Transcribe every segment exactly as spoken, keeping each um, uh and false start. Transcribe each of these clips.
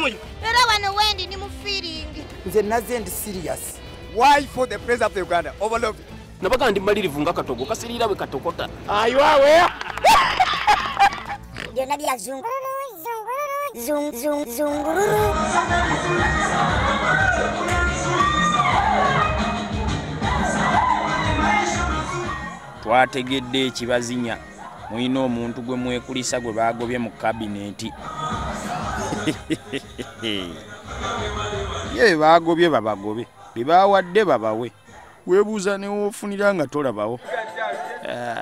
oyo. Era wano wendi ni mu feeling. Nze naze ndi serious. Why for the president of Uganda overlove? Nabaga ndi malirivu nga katogo kasirira we katokota. Aywawe. Byonna bya zungulu zungulu zung zung zungulu. Twategedde ekibazinya mulina omuntu gwe mwekulisa gwe bagobye mu kabineti. Ye bagobye babagobe bebawadde babawe weebuuza ne wofunira nga tolabawo. Ah.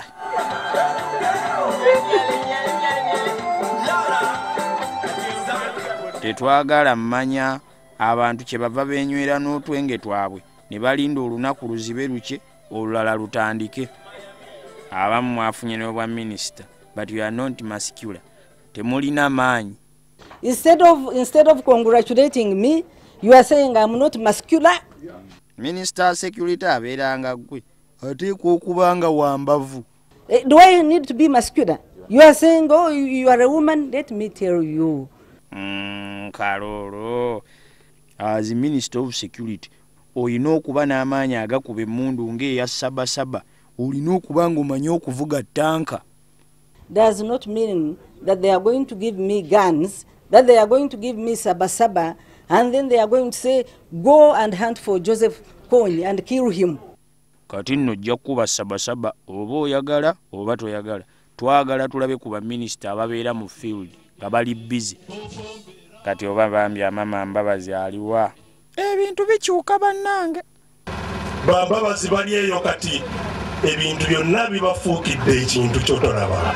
Tetwagala mmanya abantu kye bava beenywera n'otwenge twabwe ne balinda olunaku luzibe luke olulala lutandike. Abamu mwafunye n'obwa minisita, but you are not muscular. Temulina maanyi. Instead of instead of congratulating me, you are saying I'm not muscular. Minister security abeeranga gwe ateekwa okuba nga wambavu. Uh, do I need to be muscular? You are saying, oh, you, you are a woman. Let me tell you. Mm, Karolo, as the Minister of Security, olina okuba n'amaanyi agakuba emmundu ng'eya sabasaba. Olina okuba ng'omanyi okuvuga tanka. Does not mean that they are going to give me guns, that they are going to give me sabasaba, and then they are going to say, go and hunt for Joseph Kony and kill him. Kati nno ojja kuba sabasaba oba oyagala oba toyagala. Twagala tulabe ku baminisita ababeera mu field nga bali busy. Kati oba bambye amama Mbabazi aliwa. Ebintu bikyuka bannange. Bambabazi bali eyo kati. Ebintu byonna bibafuukidde ekintu ky'otolaba.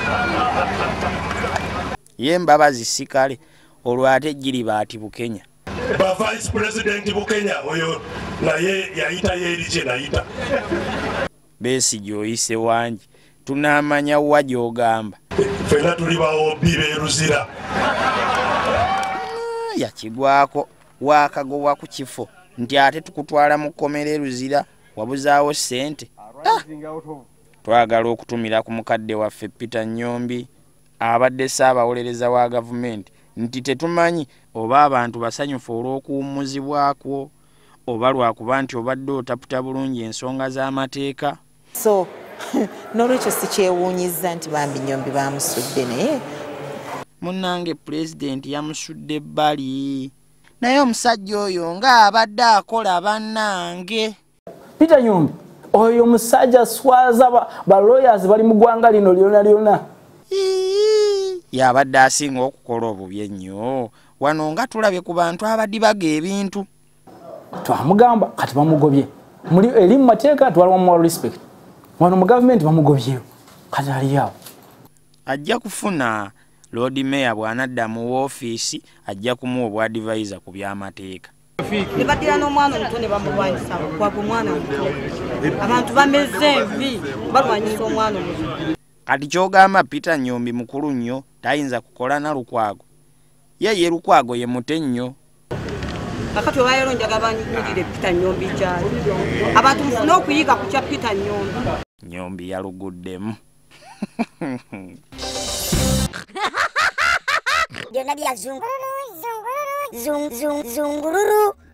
Ye Mbabazi sikale olwo ate giri baati Bukenya. Ba vice president Bukenya oyo naye yayita yeri kye nayita. Besigye oyise wangi tunaamanya wa gy'ogamba. Ffenna tuli bawobbi beeruzira. Yakigwako waakagobwa ku kifo nti ate tukutwala mu kkomera eruzira wabuzaawo ssente. Ah. Twagala okutumira ku mukadde waffe Peter Nyombi abadde ssaabawolereza wa gavumenti nti tetumanyi oba abantu basanyufu olw'okuwummuzibwako oba lwakuba nti obadde otaputa bulungi ensonga z'amateeka. So n'olwekyo sikyewuunyizza nti bambi Nyombi bamusudde naye munnange pulezidenti yamusudde ebbali naye omusajja oyo ng'abadde akola bannange. Peter Nyombi oyo musajja swaza ba lawyers bali mu ggwanga lino lyona lyona. Yabadde asinga okukola obubi ennyo wano nga tulabye ku bantu abadibaga ebintu. Twamugamba kati bamugobye muli eri mu mateeka twalwa moral respect wano mu gavumenti bamugobyeyo kati aliyawo. Ajja kufuna Lord Mayor bw'anadda mu woofiisi ajja kumuwa obwa advisor ku by'amateeka. Nibatira n'omwana omuto ne bamulwanyisa kwaga omwana omuto. Abantu bameze envi balwanyisa omwana omuto. Kati ky'ogamba Peter Nyombi mukulu nnyo tayinza kukola na Lukwago. Ye ye Lukwago ye mute nnyo. Kakati obaayero njaga banyigire Peter Nyombi gyali. Abantu mufune okuyiga ku kya Peter Nyombi. Nyombi yaluguddemu. Byonna bya zungulu zungulu zung zung zungulu.